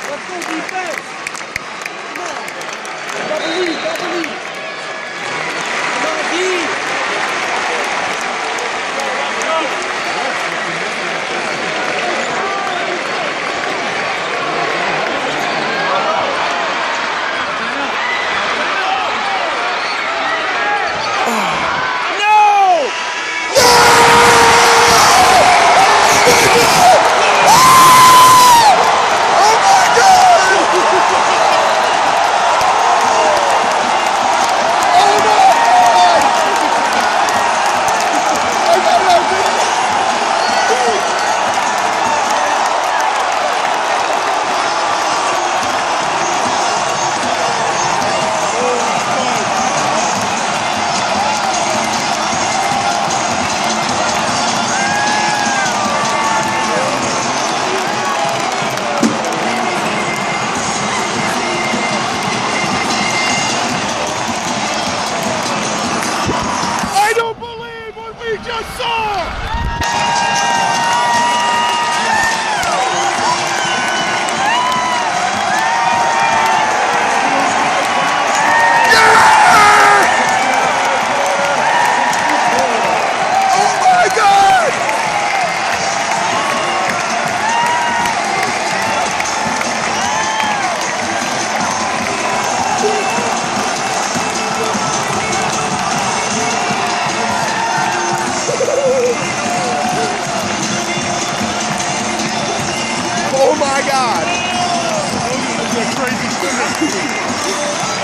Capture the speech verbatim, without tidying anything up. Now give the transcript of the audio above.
Let's go defense. Come on. Double lead, double lead. Come on, D. Oh my God! That was a crazy spin.